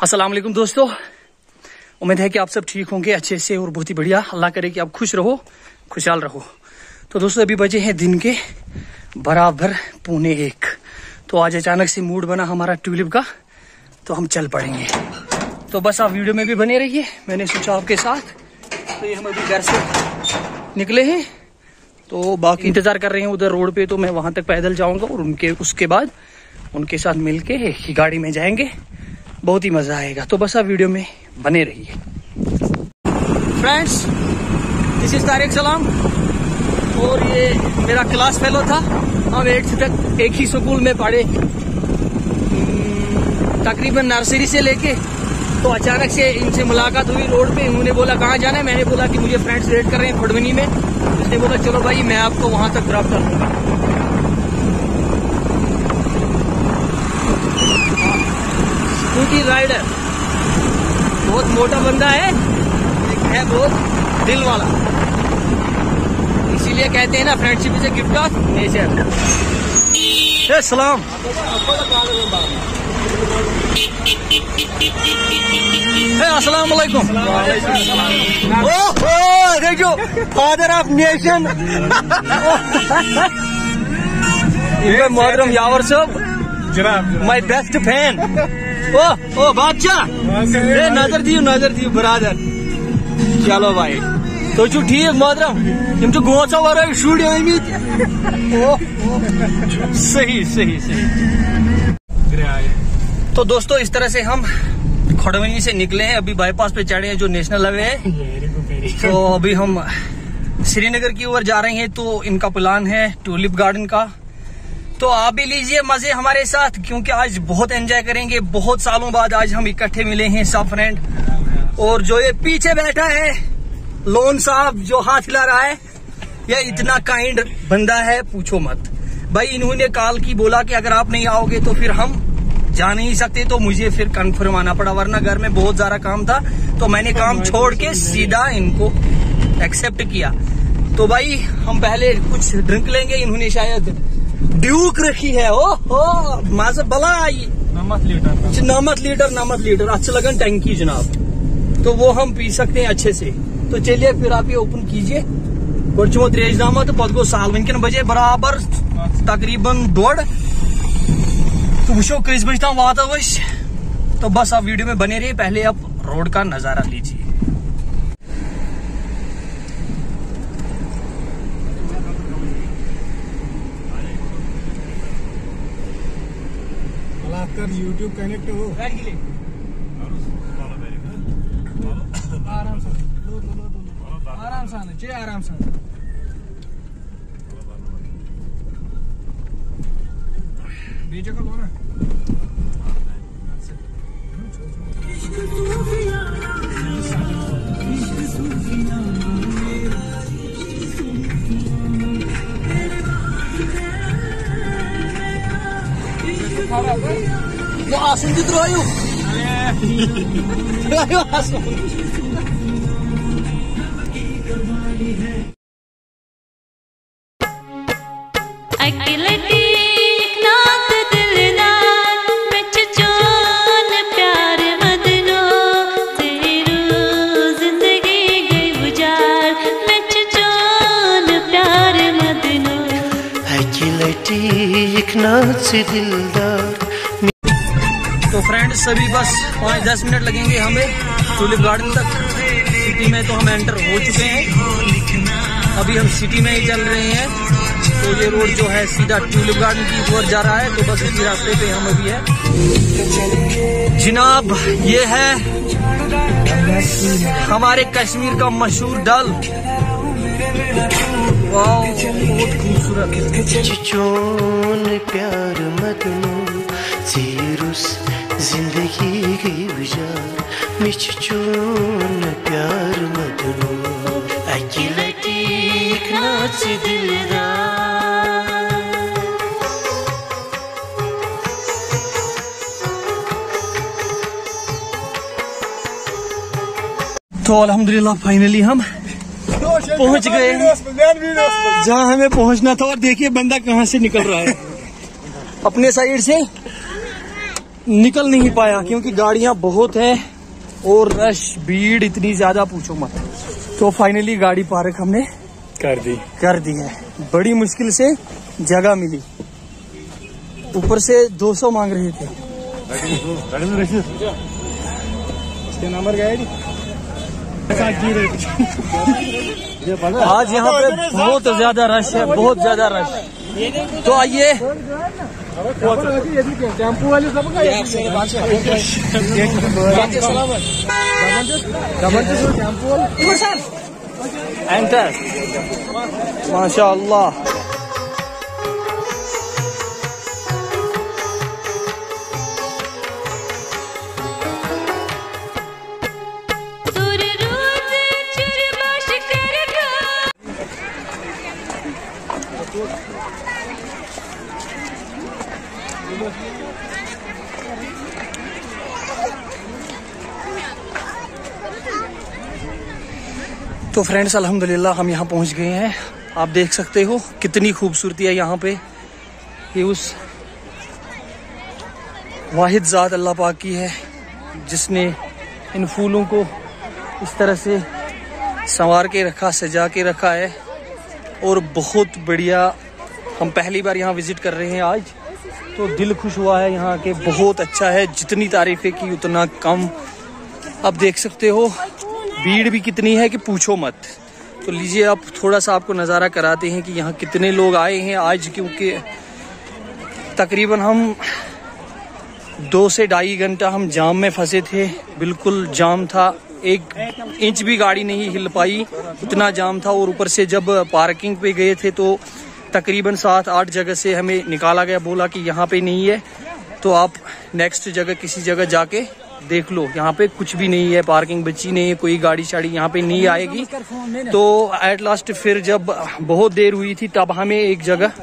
अस्सलाम वालेकुम दोस्तों, उम्मीद है कि आप सब ठीक होंगे अच्छे से और बहुत ही बढ़िया। अल्लाह करे कि आप खुश रहो, खुशहाल रहो। तो दोस्तों अभी बजे हैं दिन के बराबर 1:45। तो आज अचानक से मूड बना हमारा ट्यूलिप का, तो हम चल पड़ेंगे। तो बस आप वीडियो में भी बने रहिए, मैंने सोचा आपके साथ। तो ये हम अभी घर से निकले हैं, तो बाकी इंतजार कर रहे हैं उधर रोड पे। तो मैं वहां तक पैदल जाऊंगा और उसके बाद उनके साथ मिलके ही गाड़ी में जाएंगे, बहुत ही मजा आएगा। तो बस आप वीडियो में बने रहिए। फ्रेंड्स, दिस इज तारिक सलाम और ये मेरा क्लास फेलो था। हम 8th तक एक ही स्कूल में पढ़े, तकरीबन नर्सरी से लेके। तो अचानक से इनसे मुलाकात हुई रोड पे। उन्होंने बोला कहाँ जाना है, मैंने बोला कि मुझे फ्रेंड्स वेट कर रहे हैं फुडवनी में। उसने बोला चलो भाई मैं आपको वहां तक ड्रॉप कर दूंगा। स्कूटी राइडर, बहुत मोटा बंदा है, लेकिन है बहुत दिल वाला। इसीलिए कहते हैं ना, friendship is a gift of nature. सलाम। अस्सलाम वालेकुम। ओह देखो, फादर ऑफ नेशन मोहतरम यावर साहब, माय बेस्ट फैन। ओ बादशाह, नजर दियो बरादर। चलो भाई, तो ठीक मोहतरम, तुम गोचा वर शुर सही। तो दोस्तों इस तरह से हम खड़वनी से निकले हैं, अभी बाईपास पे चढ़े हैं जो नेशनल हाईवे है। तो अभी हम श्रीनगर की ओर जा रहे हैं। तो इनका प्लान है ट्यूलिप गार्डन का। तो आप भी लीजिए मजे हमारे साथ, क्योंकि आज बहुत एंजॉय करेंगे। बहुत सालों बाद आज हम इकट्ठे मिले हैं सब फ्रेंड। और जो ये पीछे बैठा है लोन साहब, जो हाथ हिला रहा है, ये इतना काइंड बंदा है पूछो मत भाई। इन्होंने कॉल की, बोला कि अगर आप नहीं आओगे तो फिर हम जा नहीं सकते। तो मुझे फिर कंफर्म आना पड़ा, वरना घर में बहुत सारा काम था। तो मैंने काम छोड़ के सीधा इनको एक्सेप्ट किया। तो भाई हम पहले कुछ ड्रिंक लेंगे। इन्होंने शायद ड्यूक रखी है। ओहो माजा बला आई, नमत लीटर अच्छा लगन टंकी जनाब। तो वो हम पी सकते हैं अच्छे से। तो चलिए फिर आप ये ओपन कीजिए। गोचमो त्रेजनामा तो पद गो साल वनकन बजे बराबर तकरीबन 2:30। तो वुशो कस बज तम वात। तो बस आप वीडियो में बने रहिए, पहले आप रोड का नजारा लीजिए। YouTube कनेक्ट हो आराम से बीच को लो ना। वो आसन की तरह आयु तो फ्रेंड्स सभी बस 5-10 मिनट लगेंगे हमें ट्यूलिप गार्डन तक। सिटी में तो हम एंटर हो चुके हैं, अभी हम सिटी में ही चल रहे हैं। तो ये रोड जो है सीधा ट्यूलिप गार्डन की ओर जा रहा है। तो बस इसी रास्ते पे हम अभी है जनाब। ये है हमारे कश्मीर का मशहूर डल। वाह बहुत खूबसूरत। प्यार मदनू जीरुस जिंदगी की गुजार मिच चून प्यार मदनू अकिलती एक नाच दिलदार। तो अल्हम्दुलिल्लाह फाइनली हम पहुंच गए जहाँ हमें पहुंचना था। और देखिए बंदा कहाँ से निकल रहा है, अपने साइड से निकल नहीं पाया क्योंकि गाड़ियां बहुत हैं और रश भीड़ इतनी ज्यादा पूछो मत। तो फाइनली गाड़ी पार्क हमने कर दी है। बड़ी मुश्किल से जगह मिली, ऊपर से 200 मांग रहे थे। नंबर क्या है? आज यहाँ पे बहुत ज्यादा रश है, बहुत ज्यादा रश। तो आइए टेम्पो वाले सब एंटर। माशाअल्लाह। तो फ्रेंड्स अल्हम्दुलिल्लाह हम यहाँ पहुँच गए हैं। आप देख सकते हो कितनी खूबसूरती है यहाँ पे। ये उस वाहिद ज़ात अल्लाह पाक की है जिसने इन फूलों को इस तरह से संवार के रखा, सजा के रखा है। और बहुत बढ़िया, हम पहली बार यहाँ विज़िट कर रहे हैं आज, तो दिल खुश हुआ है यहाँ के। बहुत अच्छा है, जितनी तारीफ़ें की उतना कम। अब देख सकते हो भीड़ भी कितनी है कि पूछो मत। तो लीजिए आप थोड़ा सा आपको नज़ारा कराते हैं कि यहाँ कितने लोग आए हैं आज, क्योंकि तकरीबन हम 2 से 2.5 घंटा हम जाम में फंसे थे। बिल्कुल जाम था, 1 इंच भी गाड़ी नहीं हिल पाई, इतना जाम था। और ऊपर से जब पार्किंग पे गए थे तो तकरीबन 7-8 जगह से हमें निकाला गया, बोला कि यहाँ पे नहीं है तो आप नेक्स्ट जगह किसी जगह जाके देख लो। यहाँ पे कुछ भी नहीं है, पार्किंग बची नहीं है, कोई गाड़ी शाड़ी यहाँ पे नहीं आएगी। तो एट लास्ट फिर जब बहुत देर हुई थी तब हमें एक जगह,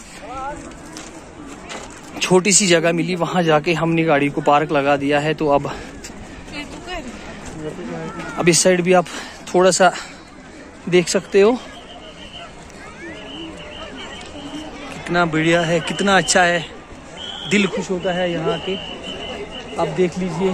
छोटी सी जगह मिली, वहां जाके हमने गाड़ी को पार्क लगा दिया है। तो अब इस साइड भी आप थोड़ा सा देख सकते हो कितना बढ़िया है, कितना अच्छा है, दिल खुश होता है यहाँ के। आप देख लीजिए,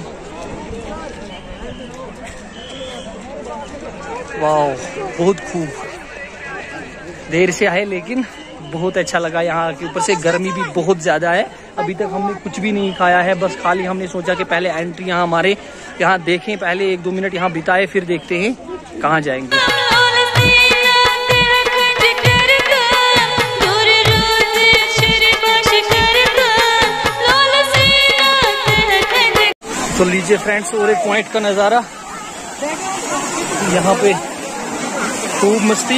वाह बहुत खूब। देर से आए लेकिन बहुत अच्छा लगा यहाँ के। ऊपर से गर्मी भी बहुत ज़्यादा है। अभी तक हमने कुछ भी नहीं खाया है, बस खाली हमने सोचा कि पहले एंट्री यहाँ हमारे यहाँ देखें, पहले 1-2 मिनट यहाँ बिताए, फिर देखते हैं कहाँ जाएंगे। तो लीजिए फ्रेंड्स और एक पॉइंट का नज़ारा, यहाँ पे खूब मस्ती।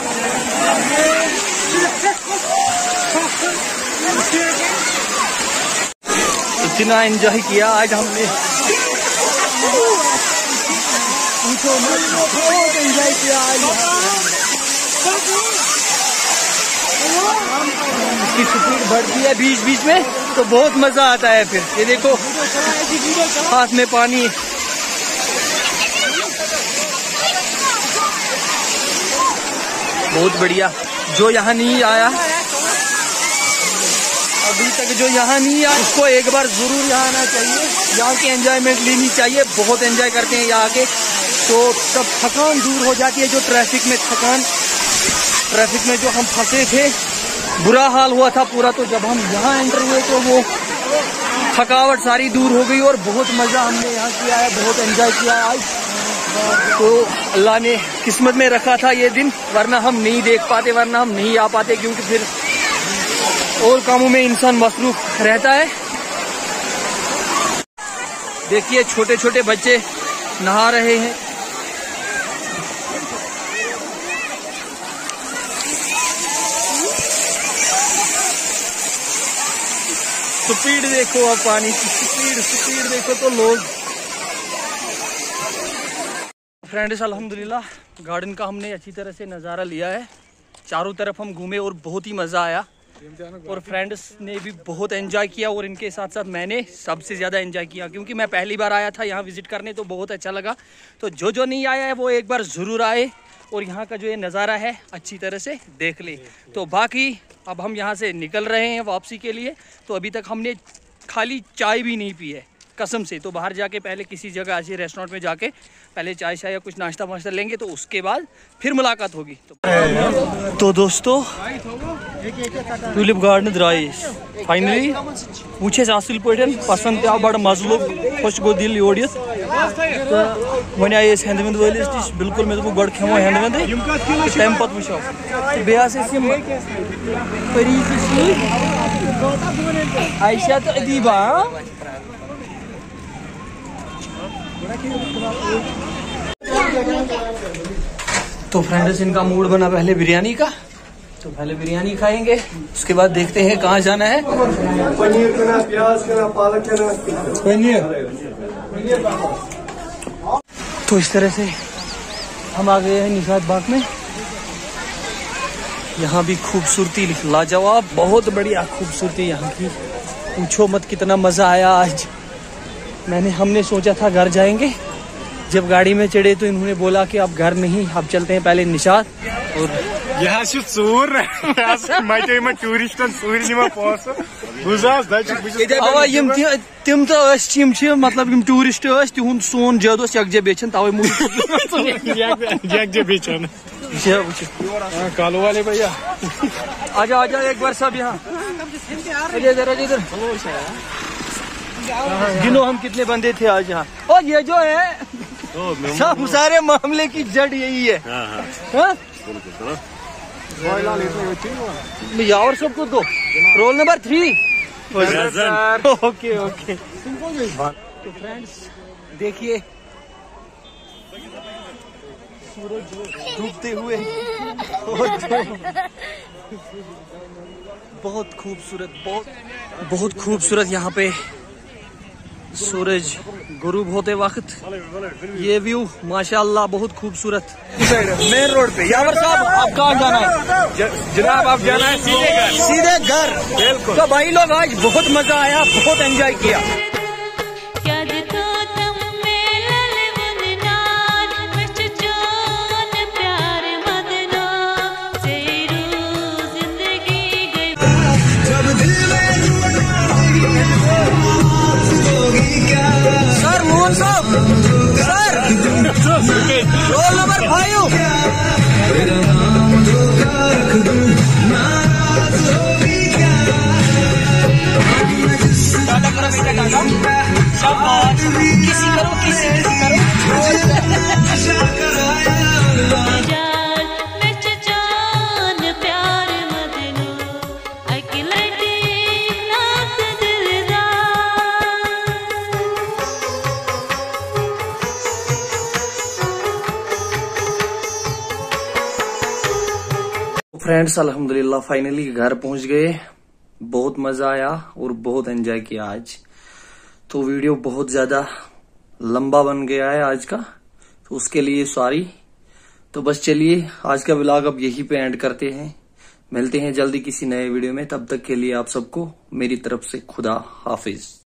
इतना एंजॉय किया आज हमने, बहुत एंजॉय किया आज। इसकी स्पीड बढ़ती है बीच बीच में तो बहुत मजा आता है। फिर ये देखो हाथ में पानी, बहुत बढ़िया। जो यहाँ नहीं आया अभी तक, जो यहाँ नहीं आया उसको एक बार जरूर यहाँ आना चाहिए, यहाँ की एंजॉयमेंट लेनी चाहिए। बहुत एंजॉय करते हैं यहाँ के, तो तब थकान दूर हो जाती है। जो ट्रैफिक में जो हम फंसे थे, बुरा हाल हुआ था पूरा, तो जब हम यहाँ एंटर हुए तो वो थकावट सारी दूर हो गई और बहुत मज़ा हमने यहाँ किया है, बहुत एंजॉय किया है आज। तो अल्लाह ने किस्मत में रखा था ये दिन, वरना हम नहीं देख पाते, वरना हम नहीं आ पाते, क्योंकि फिर और कामों में इंसान मसरूफ रहता है। देखिए छोटे छोटे बच्चे नहा रहे हैं। स्पीड देखो, अब पानी की स्पीड देखो तो लोग। फ्रेंड्स अल्हम्दुलिल्लाह गार्डन का हमने अच्छी तरह से नज़ारा लिया है, चारों तरफ हम घूमे और बहुत ही मज़ा आया। और फ्रेंड्स ने भी बहुत एंजॉय किया और इनके साथ साथ मैंने सबसे ज़्यादा एंजॉय किया, क्योंकि मैं पहली बार आया था यहाँ विज़िट करने, तो बहुत अच्छा लगा। तो जो नहीं आया है वो एक बार ज़रूर आए और यहाँ का जो ये नज़ारा है अच्छी तरह से देख ले। तो बाकी अब हम यहाँ से निकल रहे हैं वापसी के लिए। तो अभी तक हमने खाली चाय भी नहीं पी है कसम से। तो बाहर जाके पहले किसी जगह ऐसे रेस्टोरेंट में जाके पहले चाय शाय या कुछ नाश्ता वाश्ता लेंगे, तो उसके बाद फिर मुलाकात होगी। तो दोस्तों टूलिप गार्डन द्राय फाइनली वुचे असल पे पसंद आव बड़ मज लोग खुश गो दिल योर यित। तो वन आये हेंद वेंद वलिस नश बिल्कुल मे दोप गड खेमो हेंद वेंद तम पे वो आयशा तो अदीबा। तो फ्रेंड्स इनका मूड बना पहले बिरयानी का, तो पहले बिरयानी खाएंगे, उसके बाद देखते हैं कहाँ जाना है। पनीर करना, प्याज करना, पालक करना, पनीर। तो इस तरह से हम आ गए हैं निशात बाग में। यहाँ भी खूबसूरती लाजवाब, बहुत बढ़िया खूबसूरती यहाँ की, पूछो मत कितना मजा आया आज। हमने सोचा था घर जाएंगे, जब गाड़ी में चढ़े तो इन्होंने बोला कि आप घर नहीं, आप चलते हैं पहले निशात। और यहाँ तिम तो मतलब टूरिस्ट तिहुंद सोन जद यकजे बेचन तवे कालो वाले भैया आजा आजा एक बार सब यहाँ इधर गिनो हम कितने बंदे थे आज यहाँ। और ये जो है सब सारे मामले की जड़ यही है। और सबको दो रोल नंबर 3। Okay okay. तो फ्रेंड्स देखिए सूरज डूबते हुए बहुत खूबसूरत, बहुत खूबसूरत यहाँ पे सूरज गुरूब होते वक्त ये व्यू माशाल्लाह बहुत खूबसूरत। मेन रोड पे यावर साहब आप कहाँ जाना है? जनाब आप जाना है सीधे घर। बिल्कुल। तो भाई लोग आज बहुत मजा आया, बहुत एंजॉय किया। सर मोहन साहब, सर रोल नंबर 5। किसी करो फ्रेंड्स अल्हम्दुलिल्लाह फाइनली घर पहुंच गए। बहुत मजा आया और बहुत एंजॉय किया आज। तो वीडियो बहुत ज्यादा लंबा बन गया है आज का, तो उसके लिए सॉरी। तो बस चलिए आज का व्लॉग अब यहीं पे एंड करते हैं। मिलते हैं जल्दी किसी नए वीडियो में, तब तक के लिए आप सबको मेरी तरफ से खुदा हाफिज।